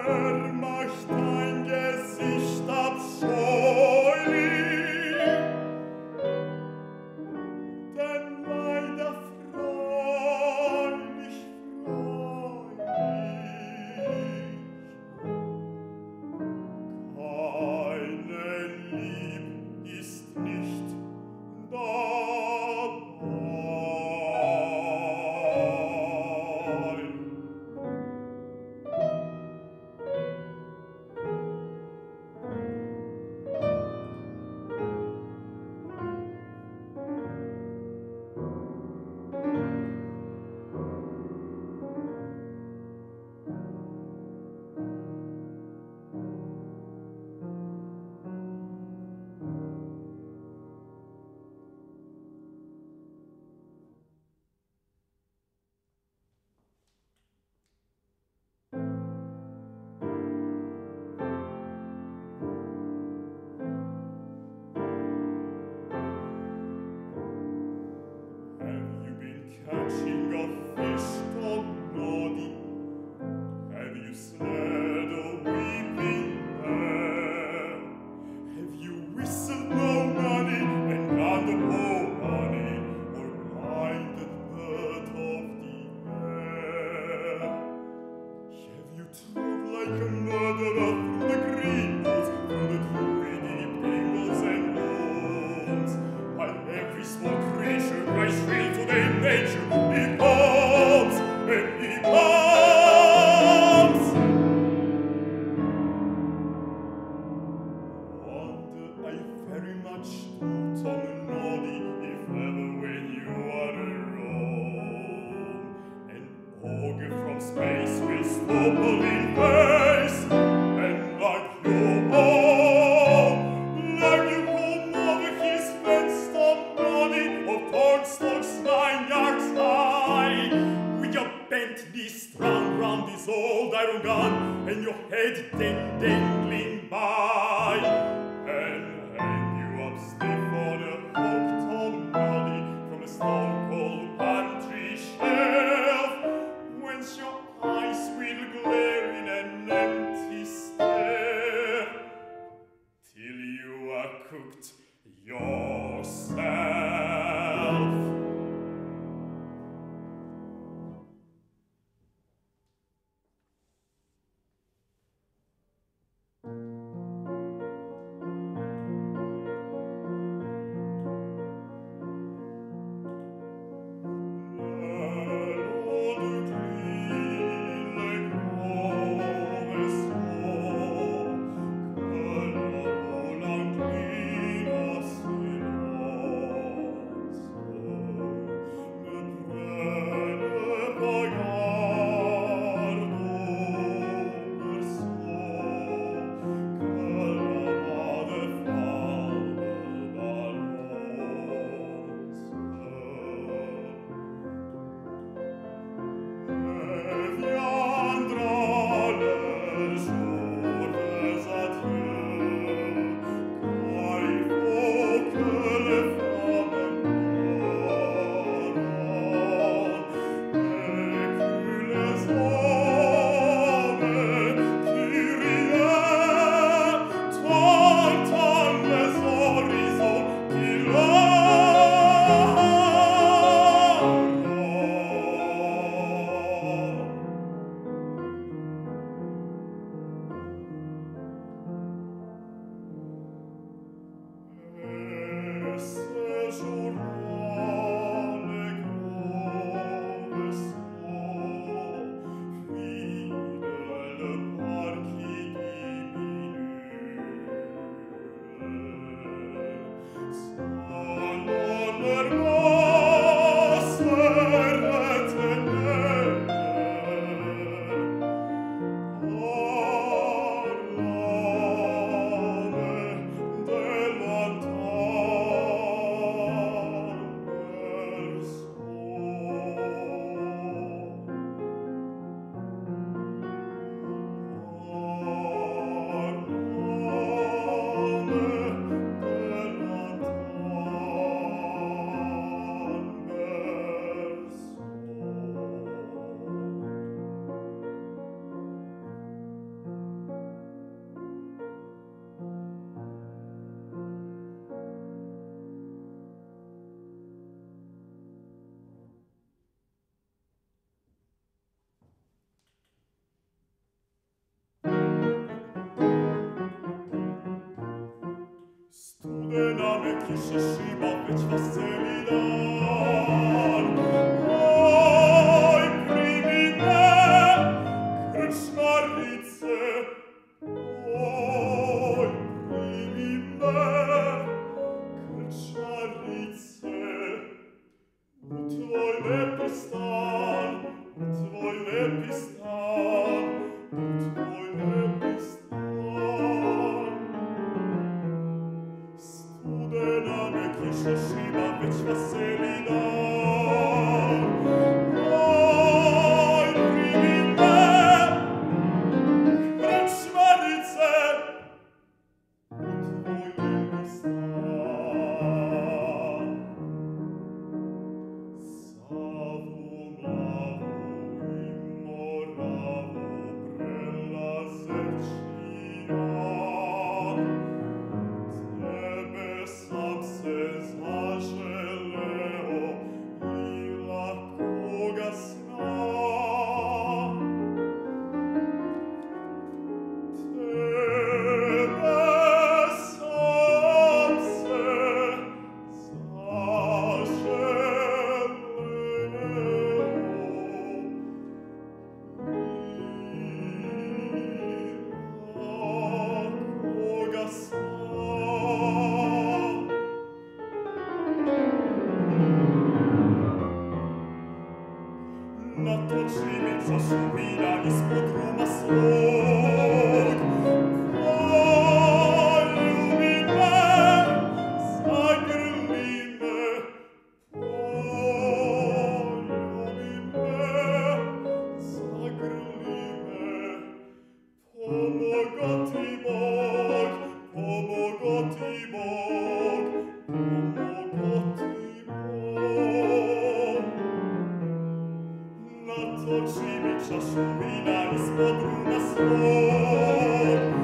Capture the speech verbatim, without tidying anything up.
macht dein Gesicht abscheulich, denn leider freulich, freulich. Keine Lieb ist nicht dabei. Have you been catching a fish, Tom Noddy? Have you snared a weeping bear? Have you whistled no money and gone the poor honey, or blinded bird of the air? Have you trod like a murderer through the green woods, through the druidy pingles and wounds, while every small creature cries shrill to their nature, he comes, and he comes! Wonder I very much do, Tom Noddy, if ever when you are alone, an ogre from space will stumble in face, and like you, oh, like you come over his fenced up body of cornstalks nine yards high, with your bent knees strung round his old iron gun, and your head then dangling by, and hang you up stiff on a hook, Tom Noddy, from a stone cold pantry shelf, whence your eyes will glare in an empty stare, till you are cooked yourself. me kiše šiba već veseli dan. Oj, primi me, krčmarice, oj, primi me, krčmarice, u tvoj lepi stan, u tvoj lepi stan, u tvoj lepi stan. Studena me kiša šiba već veseli dan. Oj, primi me, krčmarice, u tvoj lepi stan. Savu mlavu i moravu prelazeći ja, tebe sam se zaželeo i lakoga sna. Tebe sam se zaželeo natoči mi čašu vina ispod ruma svog. Poljubi me, zagrli me, poljubi me, zagrli me. Pomogo ti Bog, pomogo ti Bog, pomogo ti Bog. Natoči mi čašu vina ispod ruma svog.